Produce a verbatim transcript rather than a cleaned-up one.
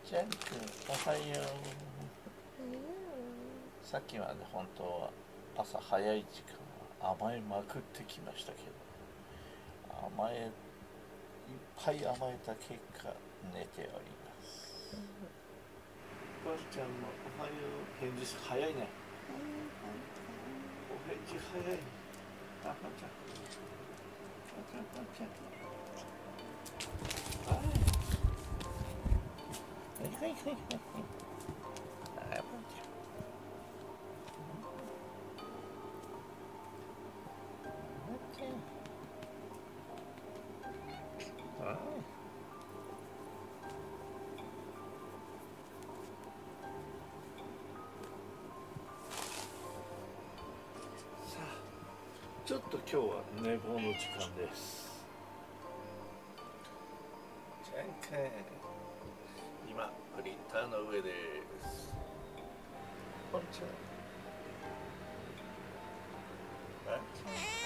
ジャン君おはよう。さっきまで本当は朝早い時間は甘えまくってきましたけど、甘えいっぱい甘えた結果寝ております。ばあちゃんもおはよう。返事早いね。お返事早い。あ、ばあちゃんばあちゃんばあちゃんはいはいはいはいはい。あ、ばあちゃんちょっと今日は寝坊の時間です。じゃんけん。今プリンターの上です。こんにちは。